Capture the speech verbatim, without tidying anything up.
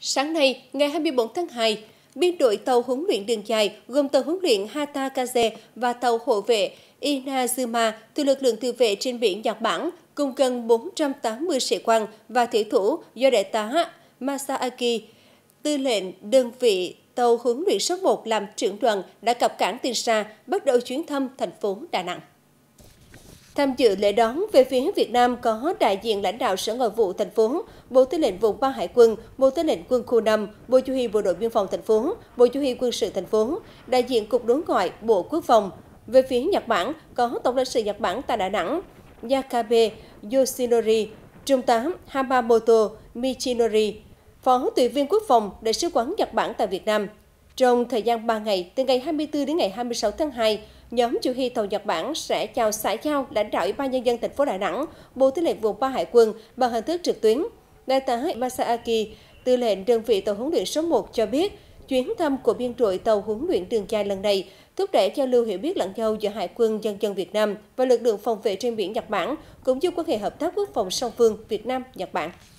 Sáng nay, ngày hai mươi tư tháng hai, biên đội tàu huấn luyện đường dài gồm tàu huấn luyện Hatakaze và tàu hộ vệ Inazuma từ lực lượng tự vệ trên biển Nhật Bản cùng gần bốn trăm tám mươi sĩ quan và thủy thủ do đại tá Masaaki, tư lệnh đơn vị tàu huấn luyện số một làm trưởng đoàn đã cập cảng Tiên Sa, bắt đầu chuyến thăm thành phố Đà Nẵng. Tham dự lễ đón về phía Việt Nam có đại diện lãnh đạo Sở Nội vụ thành phố, Bộ Tư lệnh Vùng ba Hải quân, Bộ Tư lệnh Quân khu năm, Bộ Chỉ huy Bộ đội Biên phòng thành phố, Bộ Chỉ huy Quân sự thành phố, đại diện Cục Đối ngoại, Bộ Quốc phòng. Về phía Nhật Bản có Tổng lãnh sự Nhật Bản tại Đà Nẵng, Yakabe Yoshinori, Trung tá Hamamoto Michinori, Phó Tùy viên Quốc phòng, Đại sứ quán Nhật Bản tại Việt Nam. Trong thời gian ba ngày, từ ngày hai mươi tư đến ngày hai mươi sáu tháng hai, nhóm chỉ huy tàu Nhật Bản sẽ chào xã giao lãnh đạo Ủy ban Nhân dân thành phố Đà Nẵng, Bộ Tư lệnh Vùng ba Hải quân bằng hình thức trực tuyến. Đại tá Masaaki, tư lệnh đơn vị tàu huấn luyện số một cho biết, chuyến thăm của biên đội tàu huấn luyện đường dài lần này thúc đẩy giao lưu hiểu biết lẫn nhau giữa Hải quân Nhân dân Việt Nam và lực lượng phòng vệ trên biển Nhật Bản, cũng như quan hệ hợp tác quốc phòng song phương Việt Nam-Nhật Bản.